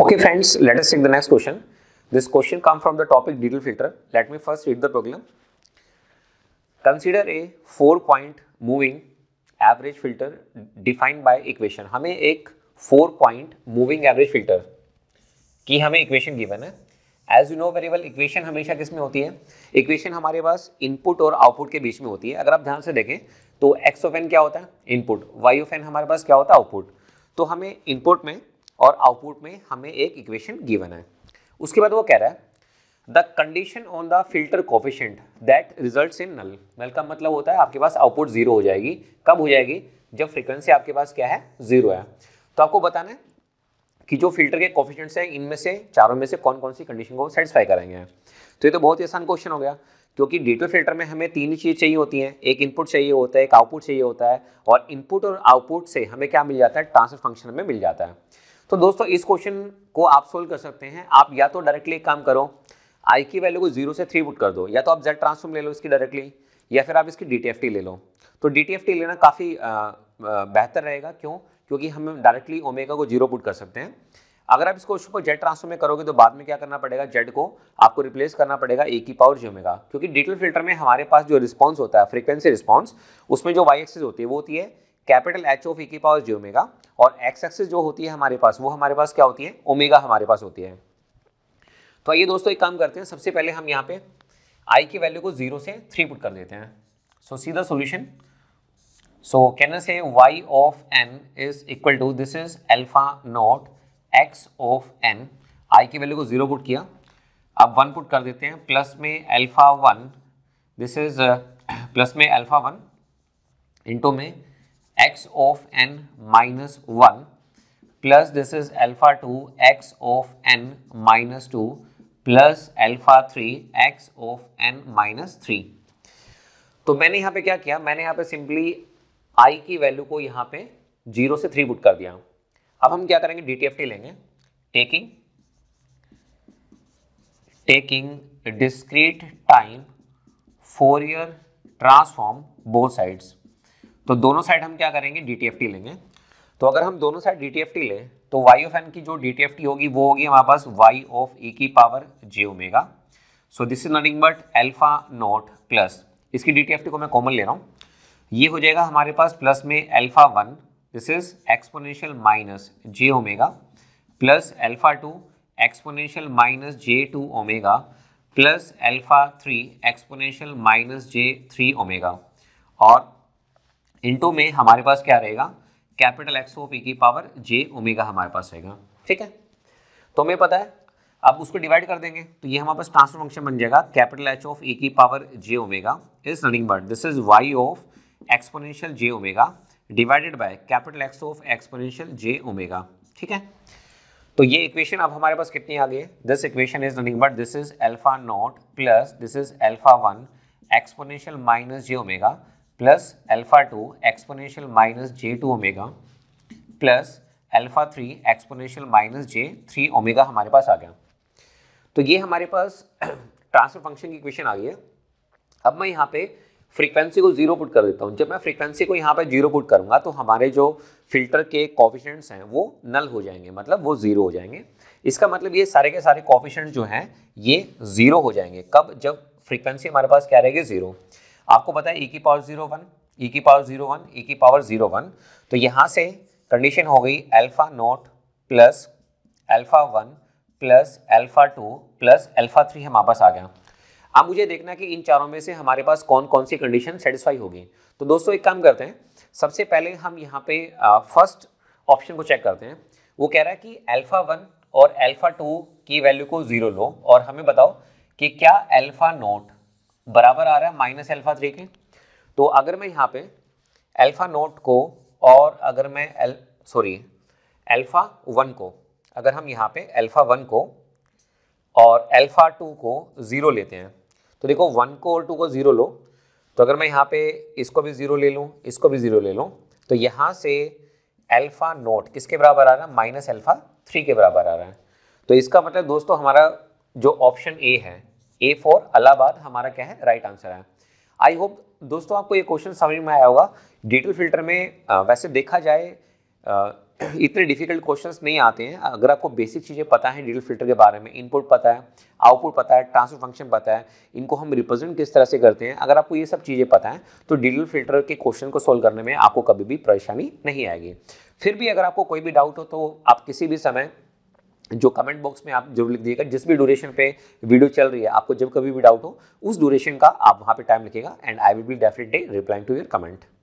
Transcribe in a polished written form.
Okay friends, let us take the next question. This question comes from the topic detail filter. Let me first read the problem. Consider a 4-point moving average filter defined by equation. हमें एक 4-point moving average filter की हमें equation given है. As you know very well, equation हमेशा किस में होती है? इक्वेशन हमारे पास इनपुट और आउटपुट के बीच में होती है. अगर आप ध्यान से देखें तो एक्स ऑफ एन क्या होता है? इनपुट. वाई ऑफ एन हमारे पास क्या होता है? आउटपुट. तो हमें इनपुट में और आउटपुट में हमें एक इक्वेशन गिवन है. उसके बाद वो कह रहा है the condition on the filter coefficient that results in null. Null का मतलब होता है आपके पास आउटपुट जीरो हो जाएगी. कब हो जाएगी? जब फ्रीक्वेंसी आपके पास क्या है? जीरो है. तो आपको बताना है कि जो फिल्टर के कोफिशिएंट्स हैं इनमें से चारों में से कौन कौन सी कंडीशन को सेटिस्फाई करेंगे. तो ये तो बहुत ही आसान क्वेश्चन हो गया, क्योंकि डिजिटल फिल्टर में हमें तीन ही चीज़ चाहिए होती हैं. एक इनपुट चाहिए होता है, एक आउटपुट चाहिए होता है, और इनपुट और आउटपुट से हमें क्या मिल जाता है? ट्रांसफर फंक्शन में मिल जाता है. तो दोस्तों इस क्वेश्चन को आप सोल्व कर सकते हैं. आप या तो डायरेक्टली एक काम करो, आई की वैल्यू को 0 से 3 पुट कर दो, या तो आप जेड ट्रांसफॉर्म ले लो इसकी डायरेक्टली, या फिर आप इसकी डीटीएफटी ले लो. तो डीटीएफटी लेना काफ़ी बेहतर रहेगा. क्यों? क्योंकि हम डायरेक्टली ओमेगा को 0 पुट कर सकते हैं. अगर आप इस क्वेश्चन को जेड ट्रांसफॉर्म में करोगे तो बाद में क्या करना पड़ेगा? जेड को आपको रिप्लेस करना पड़ेगा ए की पावर जे ओमेगा, क्योंकि डिजिटल फिल्टर में हमारे पास जो रिस्पॉन्स होता है, फ्रीक्वेंसी रिस्पॉन्स, उसमें जो वाई एक्सिस होती है वो होती है कैपिटल एच ऑफ ई की पावर जे ओमेगा, और एक्स एक्सिस जो होती है हमारे पास वो हमारे पास क्या होती है? ओमेगा हमारे पास होती है. तो आइए दोस्तों एक काम करते हैं, सबसे पहले हम यहाँ पे आई की वैल्यू को 0 से 3 पुट कर देते हैं. So see the solution. So can I say y of n is equal to, this is alpha not x of n. I की वैल्यू को 0 पुट किया, अब 1 पुट कर देते हैं, प्लस में अल्फा 1, दिस इज प्लस में अल्फा 1 इंटू में x of n minus 1, plus this is alpha 2 x of n minus 2, plus alpha 3 x of n minus 3. तो मैंने यहाँ पे क्या किया? मैंने यहाँ पे सिंपली i की वैल्यू को यहाँ पे 0 से 3 पुट कर दिया. अब हम क्या करेंगे? डीटीएफटी लेंगे. Taking discrete time Fourier transform both sides. तो दोनों साइड हम क्या करेंगे? डीटीएफटी लेंगे. तो अगर हम दोनों साइड डीटीएफटी लें तो y ऑफ n की जो डीटीएफटी होगी वो होगी हमारे पास y ऑफ e की power j omega. So this is nothing but alpha not plus, इसकी डीटीएफटी को मैं कॉमन ले रहा हूँ, ये हो जाएगा हमारे पास प्लस में alpha 1, this is exponential minus j omega, plus alpha 2 exponential minus j2 omega, plus alpha 3 exponential minus j3 omega, और इनटू में हमारे पास क्या रहेगा? कैपिटल एक्स ऑफ ई की पावर जे ओमेगा हमारे पास रहेगा. ठीक है, तो हमें पता है. अब उसको डिवाइड कर देंगे तो ये हमारे पास ट्रांसफर फंक्शन बन जाएगा. कैपिटल एच ऑफ ई की power j omega is nothing but this is y of exponential j omega divided by capital X of exponential j omega. ठीक है, तो ये इक्वेशन अब हमारे पास कितनी आ गई? This equation is nothing but this is alpha not plus this is alpha 1 exponential minus j omega, plus alpha 2 exponential minus j2 omega, plus alpha 3 exponential minus j3 omega हमारे पास आ गया. तो ये हमारे पास ट्रांसफर फंक्शन की equation आ गई है. अब मैं यहाँ पे फ्रीक्वेंसी को 0 पुट कर देता हूँ. जब मैं फ्रीक्वेंसी को यहाँ पे 0 पुट करूँगा तो हमारे जो फिल्टर के कोफिशिएंट्स हैं वो नल हो जाएंगे, मतलब वो 0 हो जाएंगे. इसका मतलब ये सारे के सारे कोफिशिएंट्स जो हैं ये 0 हो जाएंगे. कब? जब फ्रीक्वेंसी हमारे पास क्या रहेगी? 0. आपको पता है e की पावर 0 1, e की पावर 0 1, e की पावर 0 1. तो यहाँ से कंडीशन हो गई alpha not plus alpha 1 plus alpha 2 plus alpha 3 हमारे पास आ गया. अब मुझे देखना कि इन चारों में से हमारे पास कौन कौन सी कंडीशन सेटिस्फाई होगी. तो दोस्तों एक काम करते हैं, सबसे पहले हम यहाँ पे फर्स्ट ऑप्शन को चेक करते हैं. वो कह रहा है कि अल्फा 1 और अल्फा 2 की वैल्यू को 0 लो और हमें बताओ कि क्या अल्फा नॉट बराबर आ रहा है माइनस अल्फा 3 के. तो अगर मैं यहाँ पे अल्फा नोट को और अगर मैं अल्फा 1 को, अगर हम यहाँ पे अल्फा 1 को और अल्फा 2 को 0 लेते हैं तो देखो 1 को और 2 को 0 लो. तो अगर मैं यहाँ पे इसको भी 0 ले लूँ, इसको भी 0 ले लूँ, तो यहाँ से अल्फा नोट किसके बराबर आ रहा है? माइनस अल्फा 3 के बराबर आ रहा है. तो इसका मतलब दोस्तों हमारा जो ऑप्शन ए है, ए फॉर इलाहाबाद, हमारा क्या है? राइट आंसर है. आई होप दोस्तों आपको ये क्वेश्चन समझ में आया होगा. डिजिटल फिल्टर में वैसे देखा जाए इतने डिफिकल्ट क्वेश्चंस नहीं आते हैं अगर आपको बेसिक चीज़ें पता है डिटेल फिल्टर के बारे में, इनपुट पता है, आउटपुट पता है, ट्रांसफर फंक्शन पता है, इनको हम रिप्रेजेंट किस तरह से करते हैं, अगर आपको ये सब चीज़ें पता है तो डिटेल फिल्टर के क्वेश्चन को सोल्व करने में आपको कभी भी परेशानी नहीं आएगी। फिर भी अगर आपको कोई भी डाउट हो तो आप किसी भी समय जो कमेंट बॉक्स में आप जरूर लिख दीजिएगा, जिस भी ड्यूरेशन पे वीडियो चल रही है आपको जब कभी भी डाउट हो उस ड्यूरेशन का आप वहाँ पे टाइम लिखिएगा and I will be definitely replying to your comment.